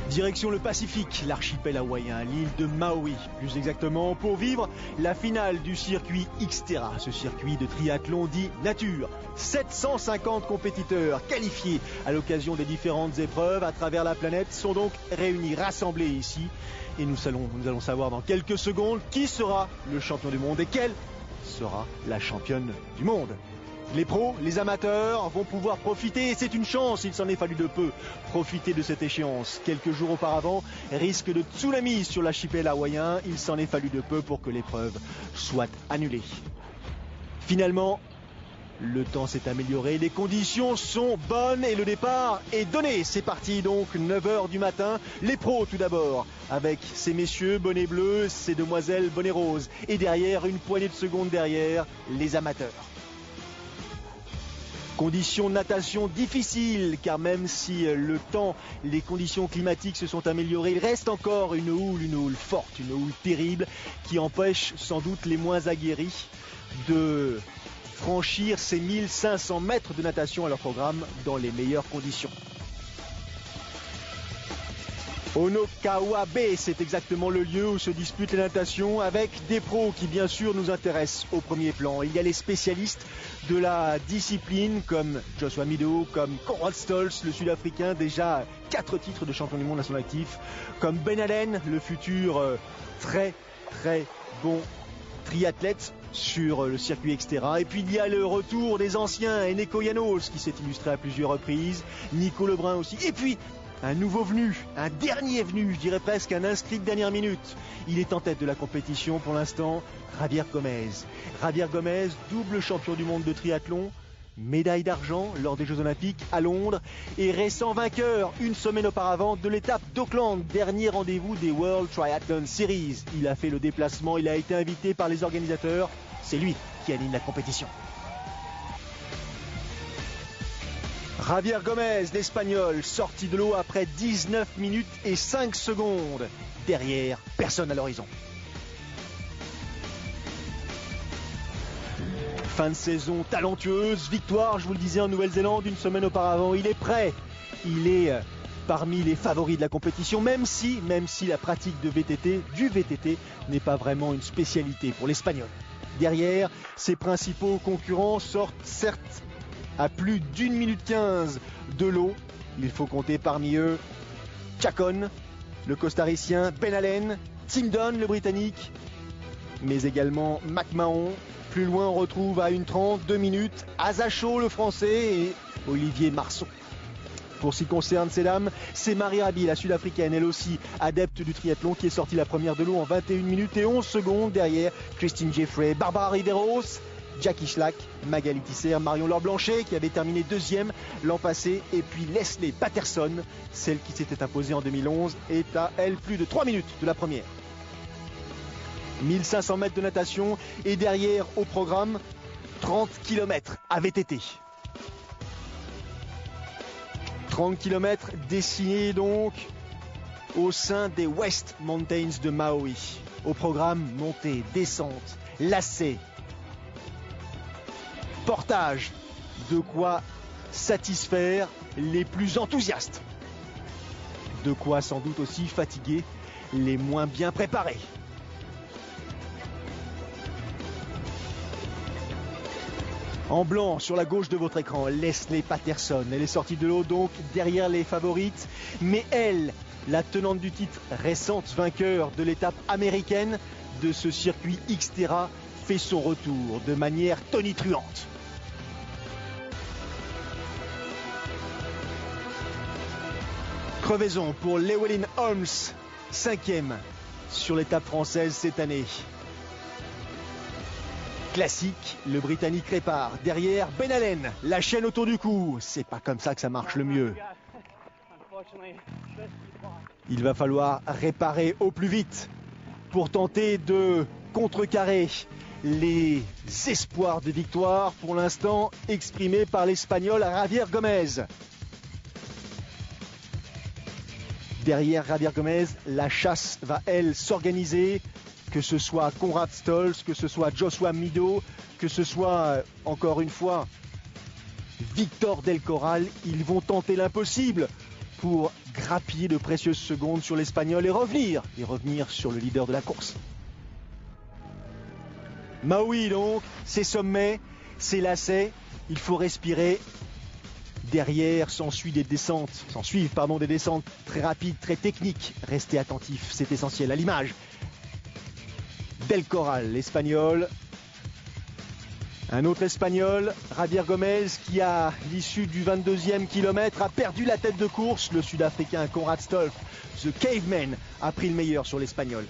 Direction le Pacifique, l'archipel hawaïen, l'île de Maui, plus exactement, pour vivre la finale du circuit Xterra, ce circuit de triathlon dit nature. 750 compétiteurs qualifiés à l'occasion des différentes épreuves à travers la planète sont donc réunis, rassemblés ici. Et nous allons savoir dans quelques secondes qui sera le champion du monde et quelle sera la championne du monde. Les pros, les amateurs vont pouvoir profiter, et c'est une chance, il s'en est fallu de peu, profiter de cette échéance. Quelques jours auparavant, risque de tsunami sur l'archipel hawaïen, il s'en est fallu de peu pour que l'épreuve soit annulée. Finalement, le temps s'est amélioré, les conditions sont bonnes et le départ est donné. C'est parti donc, 9h du matin, les pros tout d'abord, avec ces messieurs bonnets bleus, ces demoiselles bonnets roses, et derrière, une poignée de secondes derrière, les amateurs. Conditions de natation difficiles, car même si le temps, les conditions climatiques se sont améliorées, il reste encore une houle forte, une houle terrible, qui empêche sans doute les moins aguerris de franchir ces 1500 mètres de natation à leur programme dans les meilleures conditions. Onokawa Bay, c'est exactement le lieu où se dispute la natation avec des pros qui bien sûr nous intéressent au premier plan. Il y a les spécialistes de la discipline comme Joshua Mido, comme Conrad Stolz, le Sud-Africain, déjà 4 titres de champion du monde à son actif, comme Ben Allen, le futur très bon triathlète sur le circuit Xterra. Et puis il y a le retour des anciens, Eneko Janos qui s'est illustré à plusieurs reprises, Nico Lebrun aussi, et puis un nouveau venu, un dernier venu, je dirais presque un inscrit de dernière minute. Il est en tête de la compétition pour l'instant, Javier Gomez. Javier Gomez, double champion du monde de triathlon, médaille d'argent lors des Jeux Olympiques à Londres et récent vainqueur une semaine auparavant de l'étape d'Auckland, dernier rendez-vous des World Triathlon Series. Il a fait le déplacement, il a été invité par les organisateurs, c'est lui qui anime la compétition. Javier Gomez, l'Espagnol, sorti de l'eau après 19 minutes et 5 secondes. Derrière, personne à l'horizon. Fin de saison talentueuse, victoire, je vous le disais, en Nouvelle-Zélande une semaine auparavant. Il est prêt, il est parmi les favoris de la compétition, même si la pratique du VTT n'est pas vraiment une spécialité pour l'Espagnol. Derrière, ses principaux concurrents sortent certes à plus d'1 minute 15 de l'eau. Il faut compter parmi eux Chacon, le costaricien, Ben Allen, Tim Dunn, le britannique, mais également McMahon. Plus loin, on retrouve à 1:30, 2 minutes, Azacho, le français, et Olivier Marceau. Pour ce qui concerne ces dames, c'est Marie Rabi, la sud-africaine, elle aussi adepte du triathlon, qui est sortie la première de l'eau en 21 minutes et 11 secondes. Derrière, Christine Jeffrey, Barbara Riveros, Jackie Schlack, Magali Tisser, Marion Laure-Blanchet qui avait terminé deuxième l'an passé, et puis Leslie Patterson, celle qui s'était imposée en 2011, est à elle plus de 3 minutes de la première. 1500 mètres de natation et derrière au programme 30 km à VTT. 30 km dessinés donc au sein des West Mountains de Maui. Au programme montée, descente, lacet, portage, de quoi satisfaire les plus enthousiastes. De quoi sans doute aussi fatiguer les moins bien préparés. En blanc, sur la gauche de votre écran, Leslie Patterson. Elle est sortie de l'eau donc derrière les favorites. Mais elle, la tenante du titre, récente vainqueur de l'étape américaine de ce circuit Xterra, fait son retour de manière tonitruante. Crevaison pour Llewellyn Holmes, 5e sur l'étape française cette année. Classique, le Britannique répare. Derrière, Ben Allen, la chaîne autour du cou. C'est pas comme ça que ça marche le mieux. Il va falloir réparer au plus vite pour tenter de contrecarrer les espoirs de victoire pour l'instant exprimés par l'Espagnol Javier Gomez. Derrière Javier Gomez, la chasse va, elle, s'organiser. Que ce soit Conrad Stolz, que ce soit Joshua Mido, que ce soit, encore une fois, Victor Del Corral, ils vont tenter l'impossible pour grappiller de précieuses secondes sur l'Espagnol et revenir sur le leader de la course. Maui donc, ses sommets, ses lacets, il faut respirer. Derrière s'ensuivent des descentes très rapides, très techniques. Restez attentifs, c'est essentiel. À l'image Del Corral, l'Espagnol. Un autre Espagnol, Javier Gomez, qui à l'issue du 22e kilomètre a perdu la tête de course. Le Sud-Africain Conrad Stolf, The Caveman, a pris le meilleur sur l'Espagnol.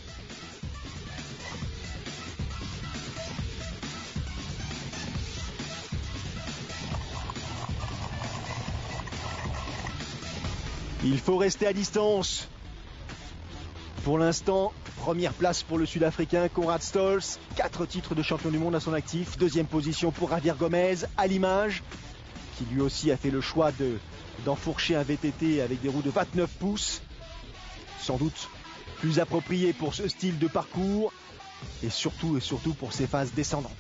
Il faut rester à distance. Pour l'instant, première place pour le Sud-Africain Conrad Stolz. 4 titres de champion du monde à son actif. Deuxième position pour Javier Gomez, à l'image, qui lui aussi a fait le choix d'enfourcher un VTT avec des roues de 29 pouces. Sans doute plus approprié pour ce style de parcours et surtout pour ses phases descendantes.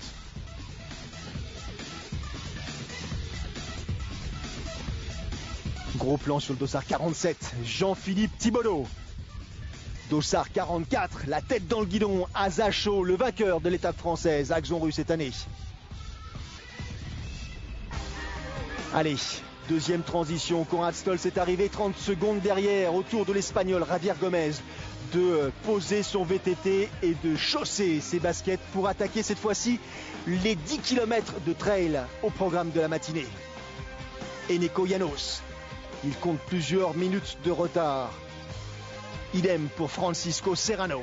Gros plan sur le dossard 47, Jean-Philippe Thibodeau. Dossard 44, la tête dans le guidon, Azacho, le vainqueur de l'étape française, Axon-Rue cette année. Allez, deuxième transition, Conrad Stolz est arrivé 30 secondes derrière, autour de l'Espagnol Javier Gomez, de poser son VTT et de chausser ses baskets pour attaquer cette fois-ci les 10 km de trail au programme de la matinée. Eneko Llanos. Il compte plusieurs minutes de retard. Idem pour Francisco Serrano.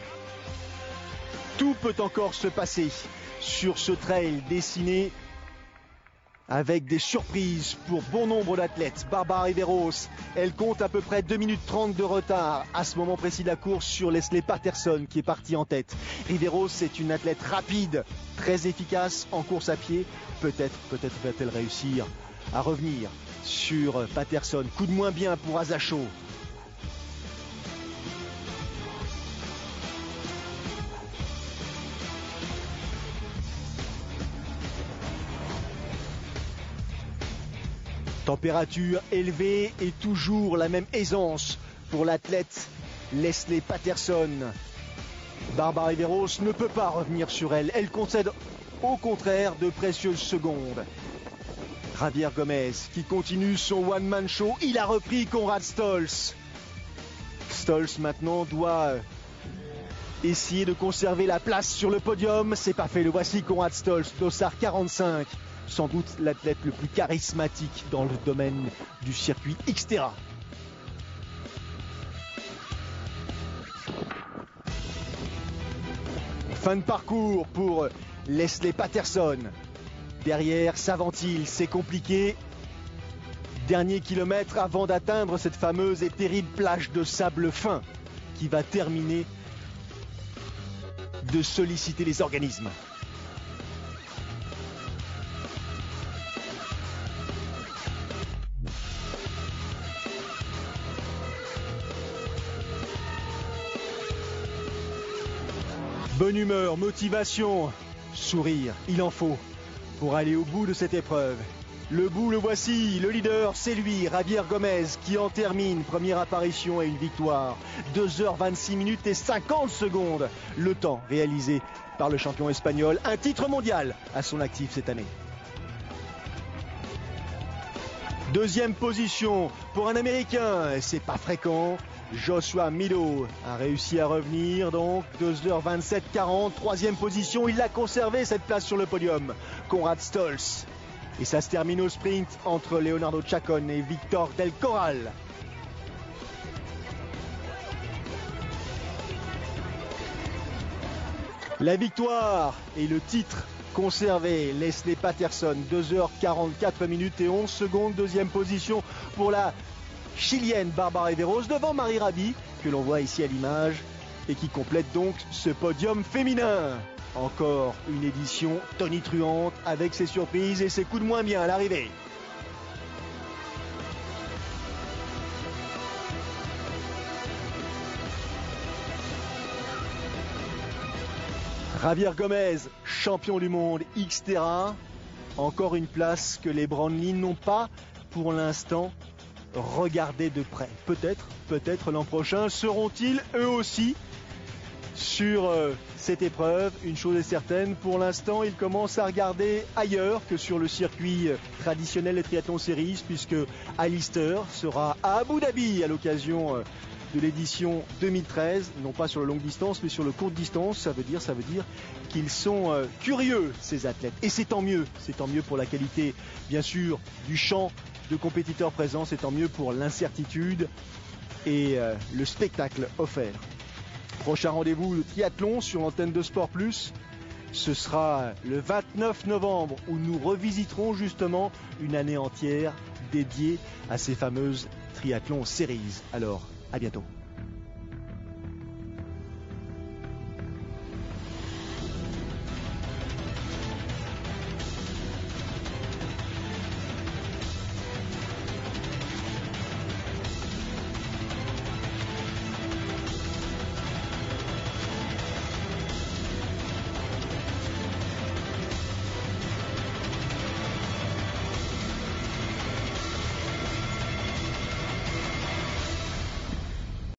Tout peut encore se passer sur ce trail dessiné avec des surprises pour bon nombre d'athlètes. Barbara Riveros, elle compte à peu près 2 minutes 30 de retard à ce moment précis de la course sur Leslie Patterson qui est parti en tête. Riveros est une athlète rapide, très efficace en course à pied. Peut-être va-t-elle réussir à revenir sur Patterson. Coup de moins bien pour Azacho. Température élevée et toujours la même aisance pour l'athlète Leslie Patterson. Barbara Riveros ne peut pas revenir sur elle. Elle concède au contraire de précieuses secondes. Javier Gomez qui continue son one-man show. Il a repris Conrad Stolz. Stolz maintenant doit essayer de conserver la place sur le podium. C'est pas fait. Le voici Conrad Stolz, dossard 45. Sans doute l'athlète le plus charismatique dans le domaine du circuit Xterra. Fin de parcours pour Leslie Patterson. Derrière, s'avance-t-il, c'est compliqué. Dernier kilomètre avant d'atteindre cette fameuse et terrible plage de sable fin qui va terminer de solliciter les organismes. Bonne humeur, motivation, sourire, il en faut pour aller au bout de cette épreuve. Le bout, le voici, le leader, c'est lui, Javier Gomez, qui en termine. Première apparition et une victoire. 2h26 minutes et 50 secondes. Le temps réalisé par le champion espagnol. Un titre mondial à son actif cette année. Deuxième position pour un Américain, c'est pas fréquent. Joshua Meadow a réussi à revenir, donc 2h27-40. Troisième position, il a conservé cette place sur le podium. Conrad Stolz. Et ça se termine au sprint entre Leonardo Chacon et Victor Del Corral. La victoire et le titre conservé. Leslie Patterson, 2h44 minutes et 11 secondes. Deuxième position pour la chilienne Barbara Riveros devant Marie Rabi, que l'on voit ici à l'image, et qui complète donc ce podium féminin. Encore une édition tonitruante avec ses surprises et ses coups de moins bien à l'arrivée. Javier Gomez, champion du monde Xterra. Encore une place que les Brownlee n'ont pas pour l'instant regarder de près. Peut-être l'an prochain, seront-ils eux aussi sur cette épreuve? Une chose est certaine, pour l'instant, ils commencent à regarder ailleurs que sur le circuit traditionnel des triathlons series, puisque Alistair sera à Abu Dhabi à l'occasion de l'édition 2013, non pas sur le longue distance, mais sur le courte distance. Ça veut dire qu'ils sont curieux, ces athlètes. Et c'est tant mieux pour la qualité, bien sûr, du champ de compétiteurs présents, c'est tant mieux pour l'incertitude et le spectacle offert. Prochain rendez-vous, le triathlon sur l'antenne de Sport Plus. Ce sera le 29 novembre où nous revisiterons justement une année entière dédiée à ces fameuses triathlons series. Alors, à bientôt.